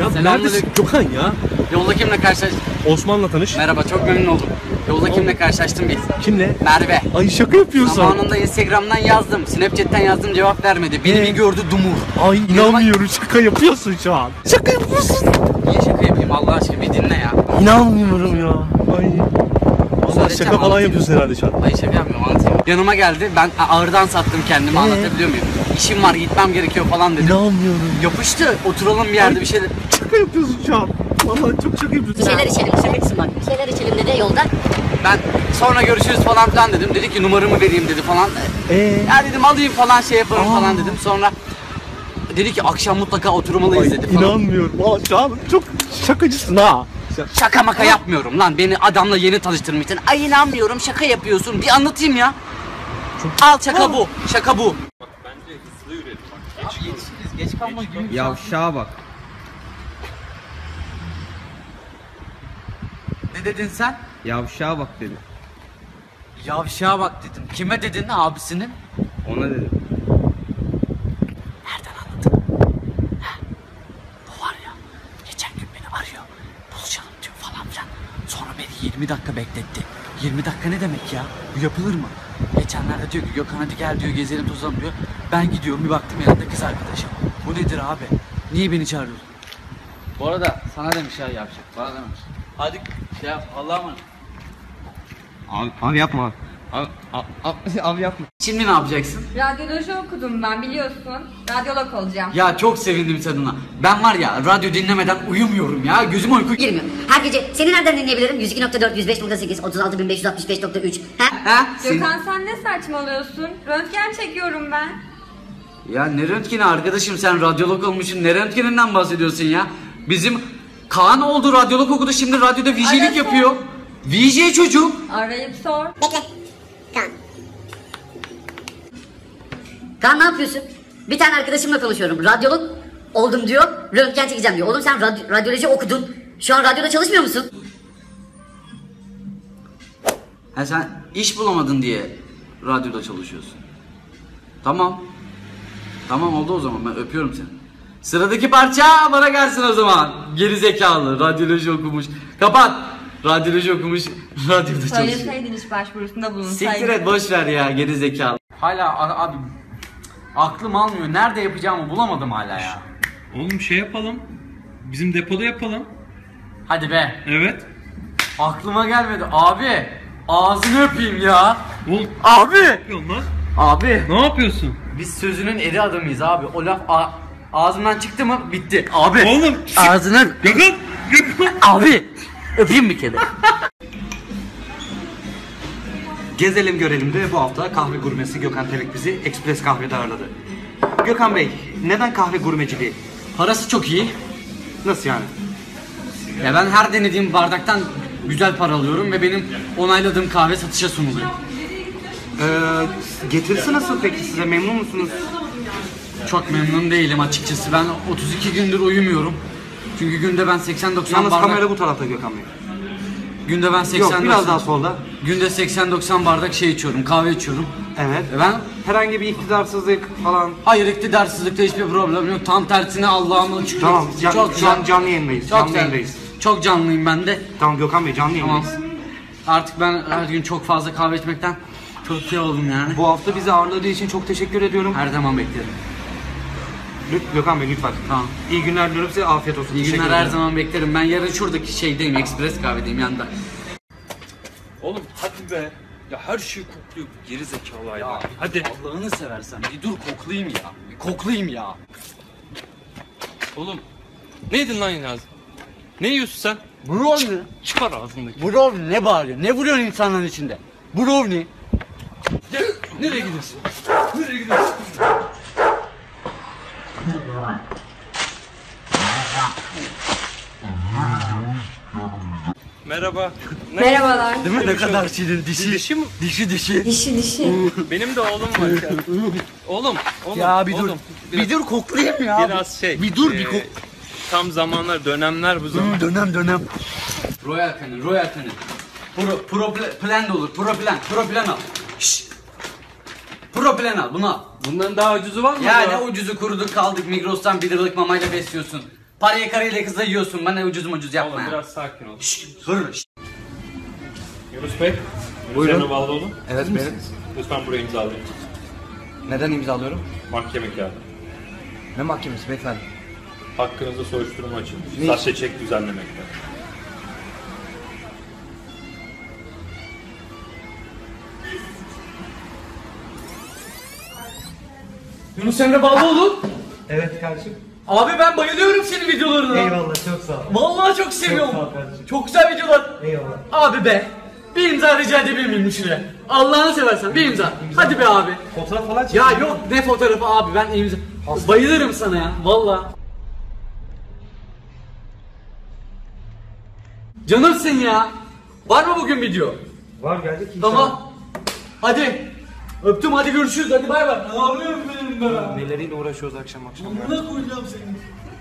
Ya Selamünaleyküm. neredesin Gökhan ya? Yolda kimle karşılaştın? Osman'la tanış. Merhaba, çok memnun oldum. Yolda kimle karşılaştım biz? Kimle? Merve. Ay şaka yapıyorsun. Zamanında Instagram'dan yazdım, Snapchat'ten yazdım, cevap vermedi. Beni bir gördü dumur. Ay inanmıyorum, şaka yapıyorsun şu an. Şaka yapıyorsun. Niye şaka yapayım Allah aşkına, bir dinle ya. İnanmıyorum ya. Ay. Söyleyeceğim, Şaka falan anlatayım. yapıyorsun herhalde şu an. Ay şaka yapmıyorum, anlatayım. Yanıma geldi, ben ağırdan sattım kendimi, anlatabiliyor muyum? İşim var, gitmem gerekiyor falan dedim. İnanmıyorum. Yapıştı, oturalım bir yerde bir şeyler. Şaka yapıyorsun şu an. Vallahi çok şaka yapıyorsun. Bir şeyler içelim, şakacısın bak. Bir şeyler içelim dedi yolda. Ben sonra görüşürüz falan filan dedim. Dedi ki numaramı vereyim dedi falan. Ya dedim alayım falan şey yaparım falan dedim. Sonra dedi ki akşam mutlaka oturmalıyız dedi falan. İnanmıyorum. Valla şu an çok şakacısın ha. Şaka maka yapmıyorum lan. Beni adamla yeni tanıştırmışsın. Ay inanmıyorum, şaka yapıyorsun. Bir anlatayım ya. Al şaka bu. Şaka bu. Bak bence hızlı yürüyelim. Bak Abi yetişiriz. Geç kalma gibi. Yavşağa bak. Ne dedin sen? Yavşağa bak dedi. Yavşağa bak dedim. Kime dedin abisinin? Ona dedim. Nereden anladın? Ha? Bu var ya, geçen gün beni arıyor. Buluşalım diyor falan filan. Sonra beni 20 dakika bekletti. 20 dakika ne demek ya? Bu yapılır mı? Geçenlerde diyor ki Gökhan hadi gel diyor, gezelim tozalım diyor. Ben gidiyorum, bir baktım yanında kız arkadaşım. Bu nedir abi? Niye beni çağırıyorsun? Bu arada sana demiş ya yapacak. Bana demiş. Hadi şey yap, Allah'a emanet. Abi yapma abi. Abi yapma. Şimdi ne yapacaksın? Radyoloji okudum ben biliyorsun. Radyolog olacağım. Ya çok sevindim tadına. Ben var ya radyo dinlemeden uyumuyorum ya. Gözüme uyku Girmiyor. Her gece seni nereden dinleyebilirim? 102.4, 105.8, 36.565.3. Ha? Ha? Gökhan sen ne saçmalıyorsun? Röntgen çekiyorum ben. Ya ne röntgeni arkadaşım, sen radyolog olmuşsun, ne röntgeninden bahsediyorsun ya? Bizim Kaan oldu, radyolog okudu, şimdi radyoda VJ'lik Arası. yapıyor. VJ çocuk. Arayıp sor. Bekle. Kaan. Kaan ne yapıyorsun? Bir tane arkadaşımla konuşuyorum. Radyolog oldum diyor. Röntgen çekeceğim diyor. Oğlum sen radyoloji okudun. Şu an radyoda çalışmıyor musun? Ha sen iş bulamadın diye radyoda çalışıyorsun. Tamam. Tamam oldu o zaman, ben öpüyorum seni. Sıradaki parça bana gelsin o zaman. Geri zekalı, radyoloji okumuş. Kapat. Radyoloji okumuş, radyoda çalışıyor. Söyleseydin iş başvurusunda bulunsaydın. Siktir et, boş ver ya, geri zekalı. Hala abi aklım almıyor. Nerede yapacağımı bulamadım hala ya. oğlum şey yapalım. Bizim depoda yapalım. Hadi be. Evet. Aklıma gelmedi. Abi ağzını öpeyim ya. Oğlum Abi. ne yapıyorsun lan? Abi. Ne yapıyorsun? Biz sözünün eri adamıyız abi. O laf ağzımdan çıktı mı bitti. Abi. Oğlum. Ağzını. Gökhan. Gökhan. Abi. Öpeyim bir kere. Gezelim görelim de bu hafta kahve gurmesi Gökhan Telek bizi Express Kahve'de ağırladı. Gökhan Bey, neden kahve gurmeciliği? Parası çok iyi. Nasıl yani? Ya ben her denediğim bardaktan güzel para alıyorum ve benim onayladığım kahve satışa sunuluyor. Getirisi nasıl peki, size memnun musunuz? Çok memnun değilim açıkçası. Ben 32 gündür uyumuyorum. Çünkü günde ben 80-90 Yalnız bardak... kamera bu tarafta Gökhan Bey. Günde ben 80-90... Yok, biraz daha solda. Günde 80-90 bardak şey içiyorum, kahve içiyorum. Evet. Ben Herhangi bir iktidarsızlık falan. hayır, iktidarsızlıkta hiçbir problem yok. Tam tersine Allah'ıma şükür. Tamam, çok güzel. canlı yayındayız. Çok Canlı güzel. yayındayız. Çok canlıyım ben de. Tamam Gökhan Bey, canlı Tamam. yayındayız. Artık ben her gün çok fazla kahve içmekten çok şey oldum yani. Bu hafta bizi ağırladığı için çok teşekkür ediyorum. Her zaman beklerim. Gökhan Bey lütfen. Tamam. İyi günler diliyorum size, afiyet olsun. İyi Teşekkür günler, her ederim. zaman beklerim. Ben yarın şuradaki şeydeyim, Express kahvedeyim yanında. Oğlum hadi be. Ya her şey kokluyor geri zekalı hayvan. Hadi. Allah'ını seversen bir dur koklayayım ya. Bir koklayayım ya. Oğlum. Ne yedin lan yine ağzın? Ne yiyorsun sen? Brownie. Çıkar ağzındaki. Brownie ne bağırıyor? Ne vuruyorsun insanların içinde? Brownie. Nereye gidiyorsun? Nereye gidiyorsun? Merhaba. Merhabalar. Değil mi? Ne kadar şirin dişi. Dişi mi? Dişi dişi. Dişi. Benim de oğlum var ya. Oğlum. Ya bir dur. oğlum, Bir dur koklayayım ya. Biraz şey. Bir dur bir kok. Tam zamanlar, dönemler bu zaman. Dönem. Royal Canin. Plan da olur. Pro plan al. Şşş. Pro plan al, bunu al. Bundan daha ucuzu var mı? Ya ne ucuzu, kuruduk kaldık, Migros'tan 1 liralık mamayla besliyorsun. Parayı karıyla kızla yiyorsun. Bana ucuz yapma Oğlum ya. biraz sakin ol. Hır. Yunus Bey. Buyurun. Üzerine bağlı olun. Evet benim. Lütfen buraya imzalayın. Neden imzalıyorum? Mahkeme kağıdı. Ne mahkemesi beyefendi? Hakkınızda soruşturma açılmış. Ne Sahte çek düzenlemekte. Yunus Emre Bağlıoğlu. Evet kardeşim. Abi ben bayılıyorum senin videolarına. Eyvallah çok sağ ol. Vallahi çok seviyorum. Çok sağ ol kardeşim. Çok güzel videolar. Eyvallah. Abi be. Bir imza rica edebilir miyim şuraya? Allah'ını seversen bir imza. Hadi be abi. Fotoğraf falan çek. Ya yok ne fotoğrafı abi ben imza. Bayılırım sana ya valla. Canımsın ya. Var mı bugün video? Var geldik inşallah. Tamam. Hadi. Öptüm hadi görüşürüz hadi bay bay. Ne yapıyorum benim be? Neleriyle uğraşıyoruz akşam akşam. Amına koyacağım seni.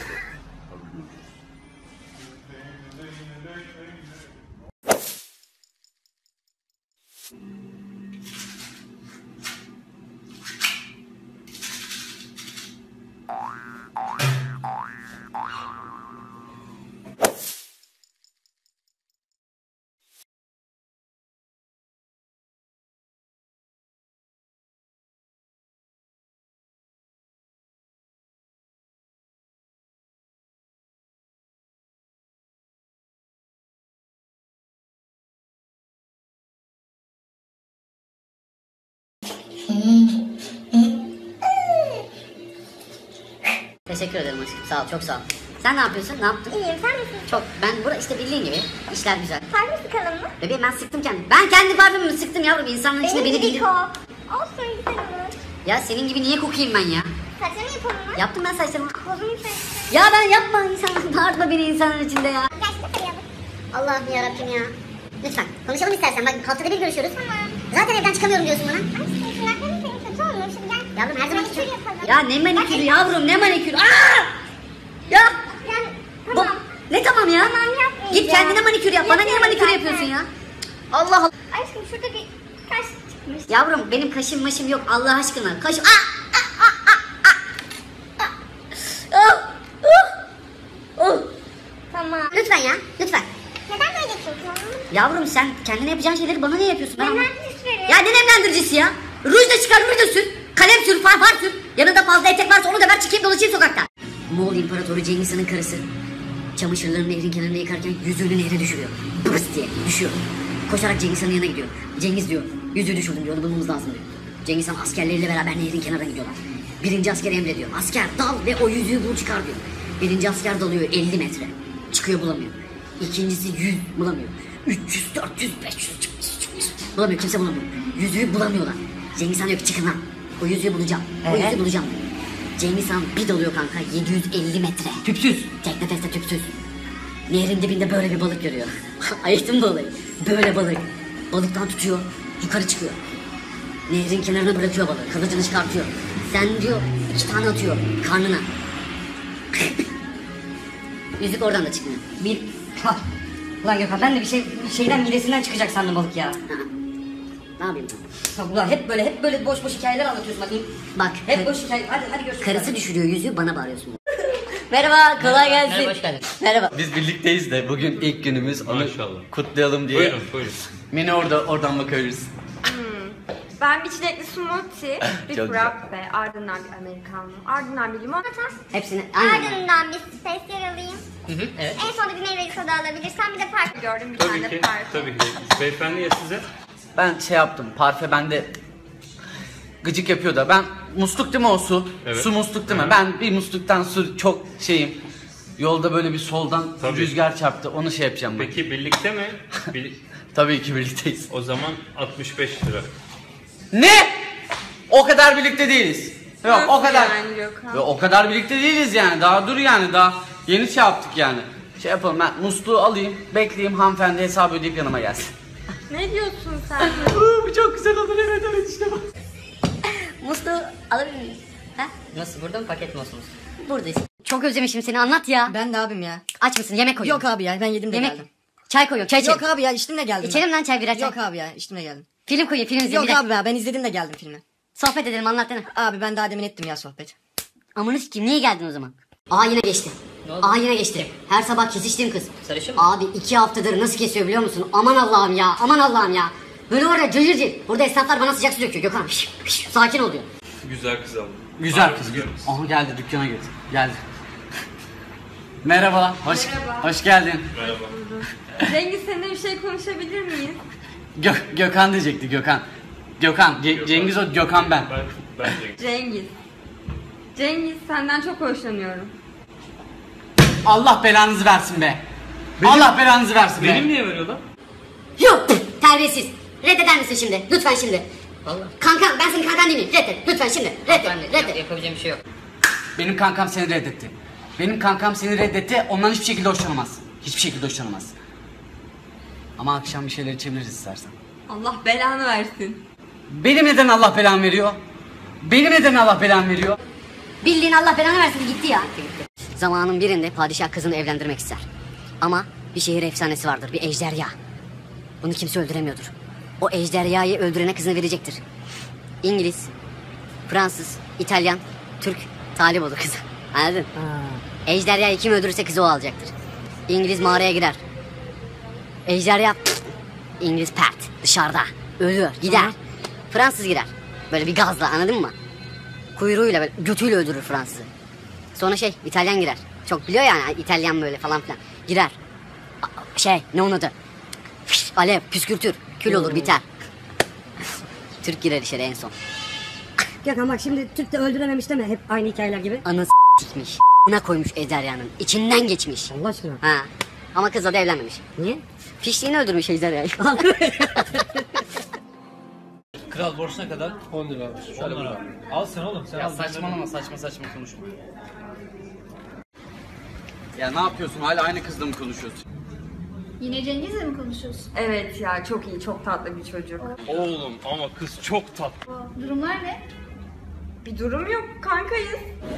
Teşekkür ederim aşkım. Sağ ol, çok sağ ol. Sen ne yapıyorsun? Ne yaptın? İyiyim, sen nasılsın? Çok. Ben burada işte bildiğin gibi. İşler güzel. Parfüm sıkalım mı? Bebeğim ben sıktım kendim. Ben kendi parfümümü sıktım yavrum. İnsanların içinde beni Benim gibi bildim. kok. Olsun, güzel olur. Ya senin gibi niye kokayım ben ya? Saçlarını yapalım mı? Yaptım ben saçlarımı. Kozumu saçlarını. Ya ben yapma insan. Bağırtma beni insanların içinde ya. Gerçekten tarayalım. Allah'ım yarabbim ya. Lütfen konuşalım istersen. Bak haftada bir görüşüyoruz. Tamam. Zaten evden çıkamıyorum diyorsun bana. Aşkım, tırnaklarım senin kötü olmuş. Şimdi gel. Yavrum her zaman Manikür yapalım. Ya ne manikürü yavrum ne manikürü. Aa! Ya Yani, bu, tamam. ne tamam ya? Tamam, yapmayacağım. Git kendine manikür yap. Bana niye Yapıyorum manikür zaten. yapıyorsun ya? Allah Allah. Aşkım şurada bir kaş çıkmış. Yavrum benim kaşım maşım yok Allah aşkına. Kaş... Tamam. Lütfen ya lütfen. Neden böyle yapıyorsun? Yavrum sen kendine yapacağın şeyleri bana niye yapıyorsun? Ben anlamadım. Nemlendirici verin. Ya ne nemlendiricisi ya? Ruj da çıkar ruj da sür. Kalem sür far sür. Yanında fazla etek varsa onu da ver çıkayım dolaşayım sokakta. Moğol İmparatoru Cengiz Han'ın karısı. Çamaşırlarını nehrin kenarında yıkarken yüzüğünü nehre düşürüyor. Bırs diye düşüyor. Koşarak Cengiz Han'ın yanına gidiyor. Cengiz diyor yüzüğü düşürdüm diyor onu bulmamız lazım diyor. Cengiz Han askerleriyle beraber nehrin kenarına gidiyorlar. Birinci asker emrediyor. Asker dal ve o yüzüğü bul çıkar diyor. Birinci asker dalıyor 50 metre. Çıkıyor bulamıyor. İkincisi 100 bulamıyor. 300, 400, 500 bulamıyor kimse bulamıyor. Yüzüğü bulamıyorlar. Cengiz Han diyor ki çıkın lan. O yüzüğü bulacağım. O yüzüğü bulacağım diyor. Cengiz Han bir dalıyor kanka 750 metre. Tüpsüz. Tekne teste tüpsüz. Nehrin dibinde böyle bir balık görüyor. Ayıktın mı olayı? Böyle balık. Balıktan tutuyor. Yukarı çıkıyor. Nehrin kenarına bırakıyor balığı. Kılıcını çıkartıyor. Sen diyor 2 tane atıyor karnına. Yüzük oradan da çıkmıyor. Bir... Ulan Gökhan ben de şeyden midesinden çıkacak sandım balık ya. Ne yapayım? Ulan hep böyle boş hikayeler anlatıyorsun bakayım. Bak hep boş hikaye. Hadi görüşürüz. Karısı düşürüyor yüzüğü bana bağırıyorsun. Merhaba kolay gelsin. Merhaba hoş geldin. Merhaba. Biz birlikteyiz de bugün ilk günümüz onu Maşallah. kutlayalım diye. Buyurun buyurun. Beni oradan bakıyoruz. Ben bir çilekli smoothie, bir Çok frappe, ardından bir americano, ardından bir limonata. Hepsini aynen. Ardından bir spesiyel alayım. Evet. En sonunda bir meyveli soda alabilirsem bir de parfüm gördüm bir tane Tabii de ki. parfüm. Tabii ki. Beyefendi ya size? Ben şey yaptım parfe bende gıcık yapıyor da ben musluk değil mi o su? Evet. Su musluk değil mi? Ben bir musluktan su çok şeyim. Yolda böyle bir soldan Tabii. rüzgar çarptı onu şey yapacağım ben. Peki birlikte mi? Tabii ki birlikteyiz. O zaman 65 lira. Ne? O kadar birlikte değiliz. Yok o Nasıl kadar. yani Gökhan? Yok, o kadar birlikte değiliz yani. Daha dur yani daha yeni şey yaptık yani. Şey yapalım ben musluğu alayım, bekleyeyim hanımefendi hesabı ödeyip yanıma gelsin. Ne diyorsun sen? Bu çok güzel olur evet işte bak. Musluğu alabilir miyim? Ha? Nasıl burada mı paket mi olsunuz? Buradayız. Çok özlemişim seni anlat ya. Ben de abim ya. Aç mısın yemek koyuyorum. Yok abi ya ben yedim de Yemek. geldim. Çay koyuyorum çay içelim. Yok abi ya içtim de geldim. İçelim lan çay birer çay. Yok abi ya içtim de geldim. Film koyuyor film izleyelim. Yok abi ya ben izledim de geldim filmi. Sohbet edelim anlat dene. Abi ben daha demin ettim ya sohbet. Amanı sikeyim niye geldin o zaman? Aa yine geçti. Ne oldu? Aa yine geçti. Her sabah kesiştiğim kız. Sarışın mı? Abi 2 haftadır nasıl kesiyor biliyor musun? Aman Allah'ım ya, aman Allah'ım ya. Böyle var ya cayır cayır. Burada esnaflar bana sıcak su döküyor Gökhan. Sakin ol diyor. Güzel kız aldım. Güzel kız. Aha geldi dükkana girdi. Geldi. Merhaba. Hoş geldin. Cengiz seninle bir şey konuşabilir miyiz? Gökhan diyecekti Gökhan. Cengiz o, Gökhan ben. Cengiz. Cengiz senden çok hoşlanıyorum. Allah belanızı versin be. Allah belanızı versin be. Benim niye veriyor lan? Yok terbiyesiz. Reddeder misin şimdi? Lütfen şimdi. Vallahi. Kankam ben senin kankan değil miyim? Reddet lütfen şimdi. Reddet. Yapabileceğim bir şey yok. Benim kankam seni reddetti. Benim kankam seni reddetti. Ondan hiçbir şekilde hoşlanamaz. Hiçbir şekilde hoşlanamaz. Ama akşam bir şeyler içebiliriz istersen. Allah belanı versin. Benim neden Allah belamı veriyor? Benim neden Allah belamı veriyor? Bildiğin Allah belanı versin gitti ya. Zamanın birinde padişah kızını evlendirmek ister. Ama bir şehir efsanesi vardır, bir ejderha. Bunu kimse öldüremiyordur. O ejderhayı öldürene kızını verecektir. İngiliz, Fransız, İtalyan, Türk talip olur kızı. Anladın? Ejderhayı kim öldürürse kızı o alacaktır. İngiliz mağaraya girer. Ejderha İngiliz pert dışarıda ölüyor gider. Fransız girer. Böyle bir gazla anladın mı? Kuyruğuyla böyle götüyle öldürür Fransız'ı. Sonra İtalyan girer. Çok biliyor yani İtalyan böyle falan filan. Girer. Ne onun adı? Alev püskürtür. Kül olur biter. Türk girer içeri en son. Gökhan bak şimdi Türk de öldürememiş deme hep aynı hikayeler gibi. Anası s**miş. Buna koymuş ejderhanın. İçinden geçmiş. Allah aşkına. Ha. Ama kızla da evlenmemiş. Niye? Fişliğini öldürmüş ejderhayı. Kral borç ne kadar? 10 lira abi. Şöyle 10 lira. Al sen oğlum. Sen Ya al. saçmalama saçma konuşma. Ya ne yapıyorsun? Hala aynı kızla mı konuşuyorsun? Yine Cengiz'le mi konuşuyorsun? Evet ya çok iyi, çok tatlı bir çocuk. Oğlum ama kız çok tatlı. Durumlar ne? Bir durum yok, kankayız.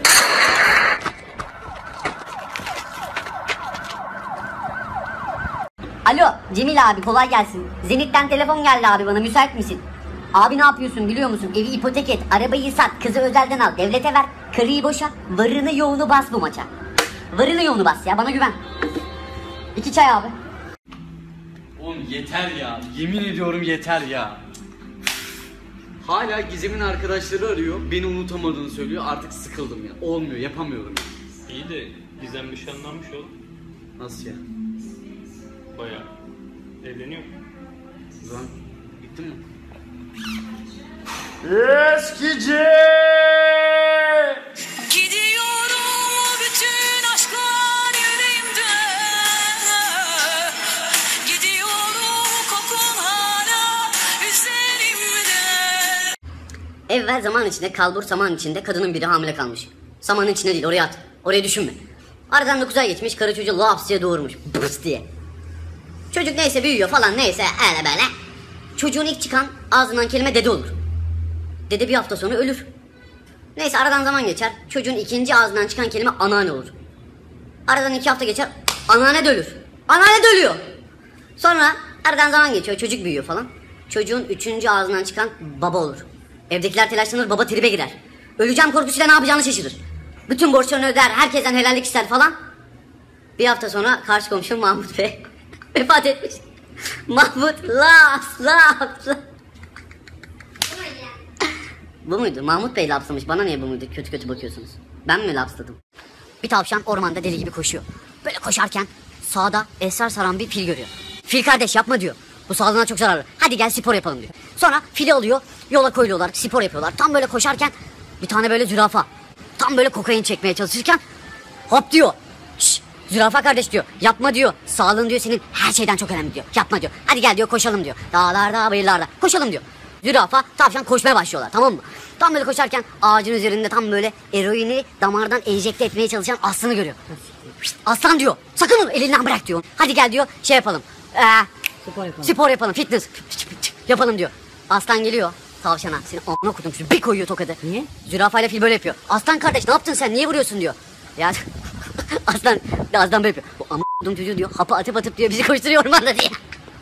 Alo Cemil abi kolay gelsin. Zenit'ten telefon geldi abi bana müsait misin? Abi ne yapıyorsun biliyor musun? Evi ipotek et, arabayı sat, kızı özelden al, devlete ver, karıyı boşa, varını yoğunu bas bu maça. Varını yoğunu bas ya bana güven. 2 çay abi. Oğlum yeter ya. Yemin ediyorum yeter ya. Hala Gizem'in arkadaşları arıyor. Beni unutamadığını söylüyor. Artık sıkıldım ya. Olmuyor, yapamıyorum ya. İyi de Gizem nişanlanmış oğlum. Nasıl ya? Bayağı. Evleniyor. Ulan bitti mi? Eskici. Gidiyorum bütün aşklar yüreğimde. Gidiyorum kokun hala üzerimde. Evvel zaman içinde kalbur saman içinde kadının biri hamile kalmış. Samanın içinde değil oraya at. Oraya düşünme. Aradan 9 ay geçmiş karı çocuğu laps diye doğurmuş. Bıs diye. Çocuk neyse büyüyor falan neyse öyle böyle. Çocuğun ilk çıkan ağzından kelime dede olur. Dede bir hafta sonra ölür. Neyse aradan zaman geçer. Çocuğun ikinci ağzından çıkan kelime anneanne olur. Aradan 2 hafta geçer. Anneanne de ölür. Anneanne de ölüyor. Sonra aradan zaman geçiyor. Çocuk büyüyor falan. Çocuğun 3. ağzından çıkan baba olur. Evdekiler telaşlanır. Baba tribe girer. Öleceğim korkusuyla ne yapacağını şaşırır. Bütün borçlarını öder. Herkesten helallik ister falan. Bir hafta sonra karşı komşu Mahmut Bey vefat etmiş. Mahmut laps. Bu muydu? Mahmut Bey lapslamış. Bana niye bu muydu? Kötü kötü bakıyorsunuz. Ben mi lapsladım? Bir tavşan ormanda deli gibi koşuyor. Böyle koşarken sağda esrar saran bir fil görüyor. Fil kardeş yapma diyor. Bu sağlığına çok zararlı. Hadi gel spor yapalım diyor. Sonra fili alıyor. Yola koyuyorlar. Spor yapıyorlar. Tam böyle koşarken bir tane böyle zürafa. Tam böyle kokain çekmeye çalışırken hop diyor. Şşş. Zürafa kardeş diyor. Yapma diyor. Sağlığın diyor senin her şeyden çok önemli diyor. Yapma diyor. Hadi gel diyor koşalım diyor. Dağlarda bayırlarda koşalım diyor. Zürafa tavşan koşmaya başlıyorlar tamam mı? Tam böyle koşarken ağacın üzerinde tam böyle eroini damardan enjekte etmeye çalışan aslanı görüyor. Şşt, aslan diyor. Sakın onu elinden bırak diyor. Hadi gel diyor şey yapalım. Spor yapalım. Fitness yapalım diyor. Aslan geliyor. Tavşana seni a**ına koydum bir koyuyor tokadı. Niye? Zürafayla fil böyle yapıyor. Aslan kardeş ne yaptın sen niye vuruyorsun diyor. Ya aslan böyle yapıyor. Bu a**ına koydum çocuğu diyor hapı atıp diyor bizi koşturuyor ormanda diye.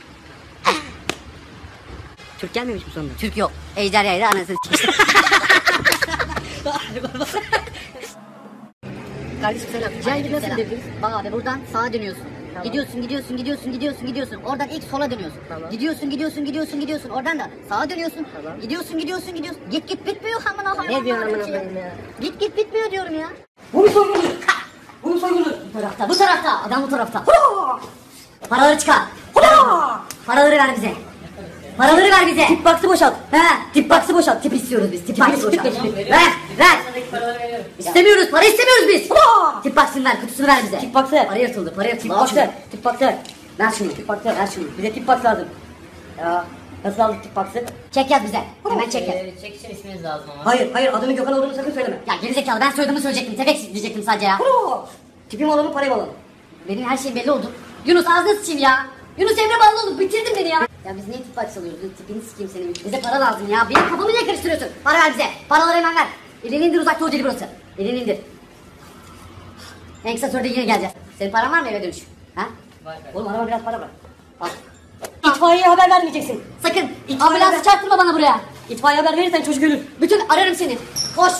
Türk gelmemiş mi sonunda? Türk yok. Ejderhayla anasını Kardeşim selam. Cihangir nasıl gidebiliriz? Bak abi buradan sağa dönüyorsun. Tamam. Gidiyorsun. Oradan ilk sola dönüyorsun. Tamam. Gidiyorsun. Oradan da sağa dönüyorsun. Tamam. Gidiyorsun. Git bitmiyor amına koyayım. Ne diyorsun amına koyayım ya? Git bitmiyor diyorum ya. Bu mu soygunu? Bu mu soygunu? Bu tarafta. Adam bu tarafta. Paraları çıkar. Paraları ver bize. Tip box'ı boşalt. Tip box'ı boşalt. Tip istiyoruz biz. Tip box'ı boşalt. Ver. İstemiyoruz. Para istemiyoruz biz. Tip box'ını ver. Kutusunu ver bize. Tip box'ı. Para yırtıldı. Tip box'ı. Tip box'ı. Ver şunu. Ver şunu. Bize tip box lazım. Ya nasıl aldık tip box'ı? Çek yaz bize. Hemen çek yaz. Çek için isminiz lazım ama. Hayır adının Gökhan olduğunu sakın söyleme. Ya gerizekalı ben soyadımı söyleyecektim. Tefek diyecektim sadece ya. Tipim olanı parayı olanı. Benim her şey belli oldu. Yunus ağzına sıçayım ya. Yunus Emre bağlı oldu. Bitirdin beni ya. Ya biz niye tip box alıyoruz? Tipini sikeyim senin. Bize para lazım ya. Benim kafamı niye karıştırıyorsun? Para ver bize. Paraları hemen ver. Elini indir, uzak doğu deli burası. Elini indir. En kısa sürede yine geleceğiz. Senin paran var mı eve dönüş? Ha? Var. Oğlum araba biraz para bırak. Al. İtfaiyeye haber vermeyeceksin. Sakın İtfaiye ambulansı ver. çarptırma bana buraya. İtfaiye haber verirsen çocuk ölür. Bütün ararım seni. Koş.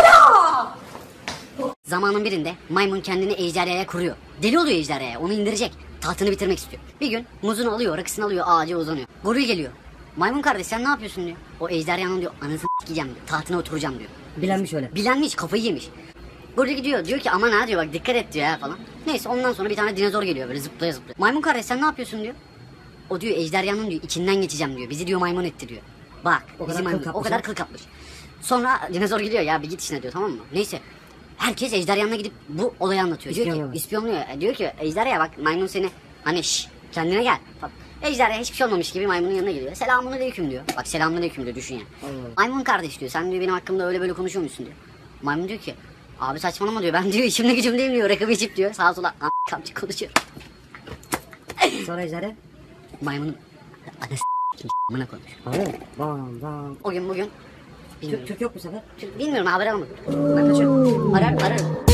Zamanın birinde maymun kendini ejderhaya kuruyor. Deli oluyor ejderhaya. Onu indirecek. Tahtını bitirmek istiyor. Bir gün muzunu alıyor, rakısını alıyor, ağaca uzanıyor. Goril geliyor. Maymun kardeş sen ne yapıyorsun diyor. O ejderhanın diyor anasını s**eceğim diyor. Tahtına oturacağım diyor. Bilenmiş öyle. Bilenmiş, kafayı yemiş. Goril gidiyor, diyor ki aman ha diyor, bak dikkat et diyor ya falan. Neyse ondan sonra bir tane dinozor geliyor böyle zıplaya. Maymun kardeş sen ne yapıyorsun diyor. O diyor ejderhanın diyor içinden geçeceğim diyor. Bizi diyor maymun etti diyor. Bak bizi maymun, o kadar kıl kapmış. Sonra dinozor gidiyor ya bir git işine diyor, tamam mı? Neyse. Herkes ejderhanına gidip bu olayı anlatıyor. Diyor ki ispiyonluyor. Diyor ki ejderha bak maymun seni hani kendine gel. Ejderha hiçbir şey olmamış gibi maymunun yanına geliyor. Selamünaleyküm diyor. Bak selamünaleyküm diyor, düşün ya. Maymun kardeş diyor sen diyor benim hakkımda öyle böyle konuşuyor musun diyor. Maymun diyor ki abi saçmalama diyor, ben diyor içimde gücüm değil diyor, rakımı içip diyor sağa sola kamçı konuşuyor. Sonra ejderha. Maymunun anası amına konuş. Abi. Bam. O gün bugün Türk yok bu sefer. bilmiyorum haber alamadım. Ben kaçıyorum. Ararım.